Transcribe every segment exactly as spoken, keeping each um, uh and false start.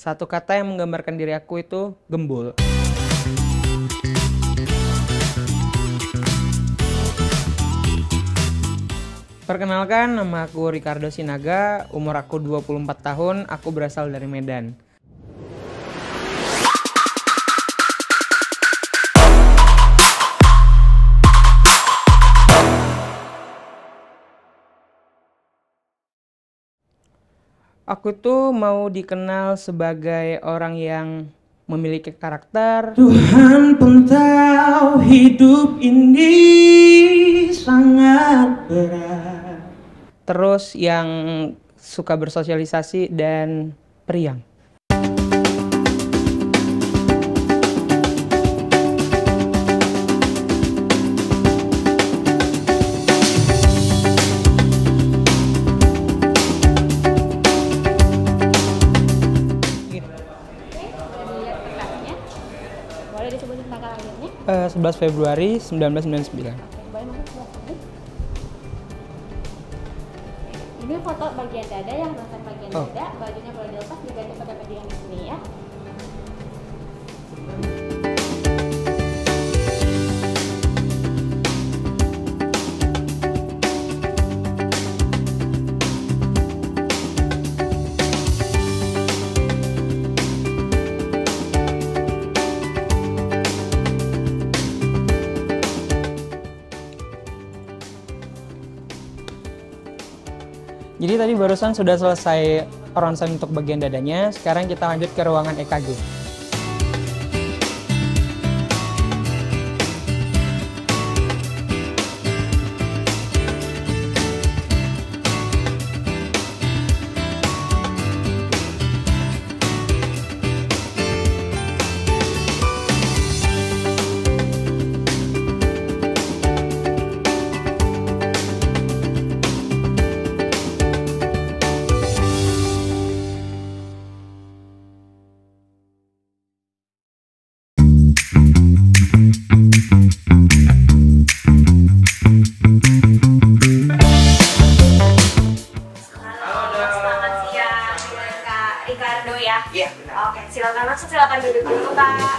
Satu kata yang menggambarkan diri aku itu gembul. Perkenalkan, nama aku Ricardo Sinaga, umur aku dua puluh empat tahun, aku berasal dari Medan. Aku tuh mau dikenal sebagai orang yang memiliki karakter. Tuhan pun tahu hidup ini sangat berat. Terus yang suka bersosialisasi dan periang. Boleh disebutin tanggal lahirnya? Uh, sebelas Februari seribu sembilan ratus sembilan puluh sembilan. Boleh masuk sebelah sini. Ini foto bagian dada, yang bagian bagian Oh. dada, bajunya boleh dilepas diganti pakai baju yang di sini ya. Jadi tadi barusan sudah selesai ronsen untuk bagian dadanya, sekarang kita lanjut ke ruangan E K G. Ricardo ya? Iya, benar. Oke, silakan masuk, silakan duduk dulu Kak.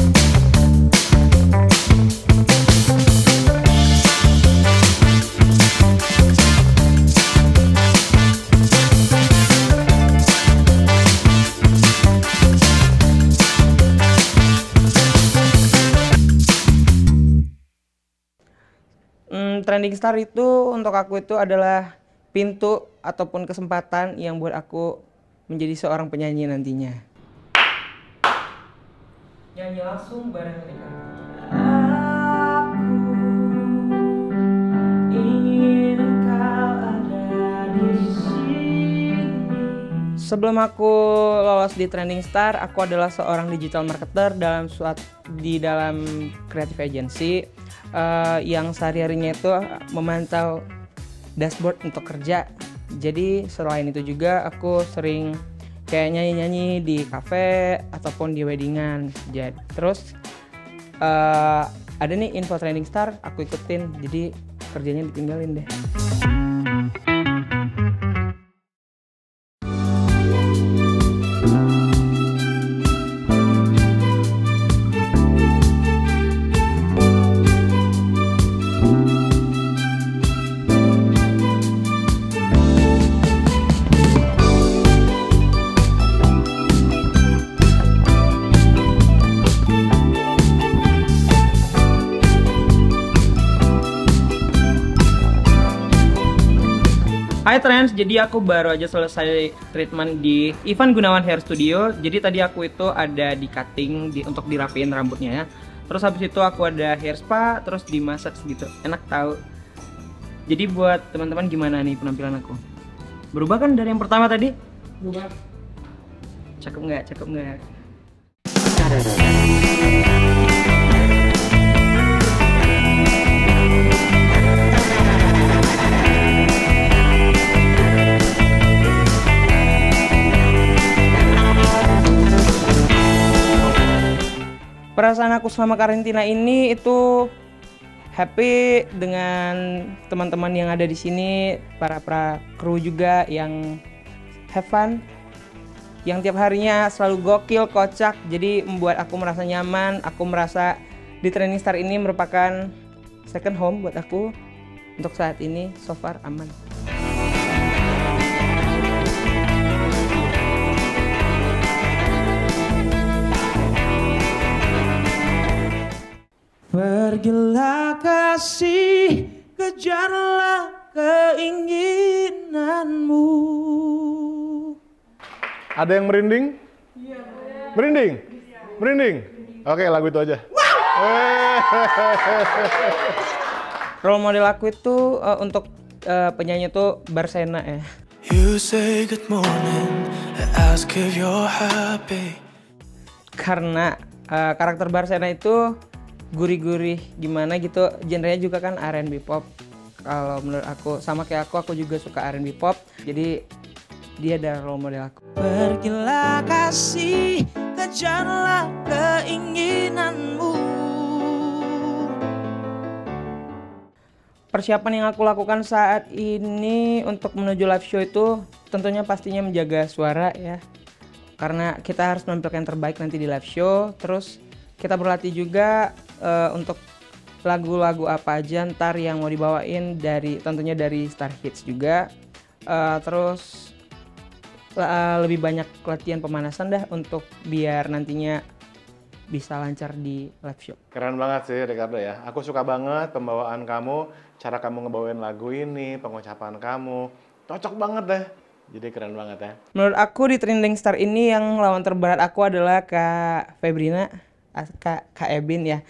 Hmm, Trending Star itu untuk aku itu adalah pintu ataupun kesempatan yang buat aku menjadi seorang penyanyi nantinya. Nyanyi langsung bareng Ricardo. Aku ingin engkau ada di sini. Sebelum aku lolos di Trending Star, aku adalah seorang digital marketer dalam suatu di dalam creative agency uh, yang sehari-harinya itu memantau dashboard untuk kerja. Jadi selain itu juga aku sering kayak nyanyi-nyanyi di kafe ataupun di weddingan. Jadi terus uh, ada nih info Trending Star, aku ikutin. Jadi kerjanya ditinggalin deh. Hai Trends, jadi aku baru aja selesai treatment di Ivan Gunawan Hair Studio. Jadi tadi aku itu ada di cutting di, untuk dirapiin rambutnya ya. Terus habis itu aku ada hair spa, terus dimasak gitu. Enak tahu. Jadi buat teman-teman gimana nih penampilan aku? Berubah kan dari yang pertama tadi? Berubah. Cakep nggak? Cakep nggak? Perasaan aku selama karantina ini itu happy dengan teman-teman yang ada di sini, para para kru juga yang have fun. yang tiap harinya selalu gokil, kocak, jadi membuat aku merasa nyaman. Aku merasa di Training Star ini merupakan second home buat aku. Untuk saat ini so far aman. Pergilah kasih, kejarlah keinginanmu. Ada yang merinding? Iya. Merinding? Merinding? Oke, lagu itu aja. Role model aku itu uh, untuk uh, penyanyi itu Barsena ya. You say good morning, ask if you're happy. Karena uh, karakter Barsena itu gurih-gurih gimana gitu, genrenya juga kan R and B pop. Kalau menurut aku, sama kayak aku, aku juga suka R and B pop. Jadi dia adalah role model aku. Pergilah kasih, kejarlah keinginanmu. Persiapan yang aku lakukan saat ini untuk menuju live show itu tentunya pastinya menjaga suara ya. Karena kita harus menampilkan yang terbaik nanti di live show. Terus kita berlatih juga uh, untuk lagu-lagu apa aja ntar yang mau dibawain, dari tentunya dari Star Hits juga. Uh, terus uh, lebih banyak latihan pemanasan dah untuk biar nantinya bisa lancar di live show. Keren banget sih Ricardo ya. Aku suka banget pembawaan kamu, cara kamu ngebawain lagu ini, pengucapan kamu. Cocok banget deh. Jadi keren banget ya. Menurut aku di Trending Star ini yang lawan terberat aku adalah Kak Febrina, Kak, Kak Ebin ya.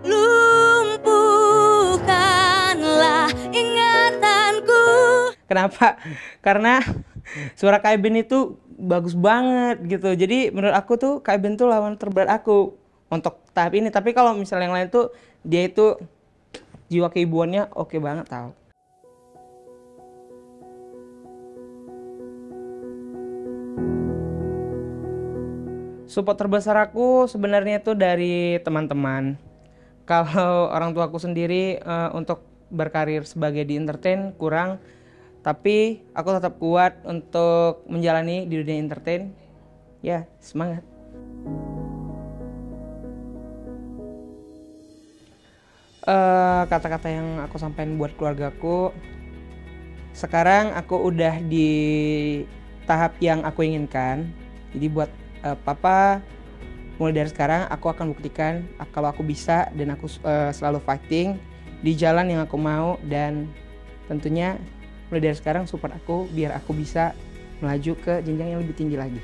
Lumpuhkanlah ingatanku. Kenapa? Karena suara Kak Ebin itu bagus banget gitu. Jadi menurut aku tuh Kak Ebin tuh lawan terberat aku untuk tahap ini. Tapi kalau misalnya yang lain tuh dia itu jiwa keibuannya oke banget tau. Support terbesar aku sebenarnya itu dari teman-teman. Kalau orang tua aku sendiri uh, untuk berkarir sebagai di entertain kurang, tapi aku tetap kuat untuk menjalani di dunia entertain. Ya, semangat. Uh, kata-kata yang aku sampaikan buat keluargaku, sekarang aku udah di tahap yang aku inginkan. Jadi buat Uh, papa, mulai dari sekarang aku akan buktikan kalau aku bisa, dan aku uh, selalu fighting di jalan yang aku mau, dan tentunya mulai dari sekarang support aku biar aku bisa melaju ke jenjang yang lebih tinggi lagi.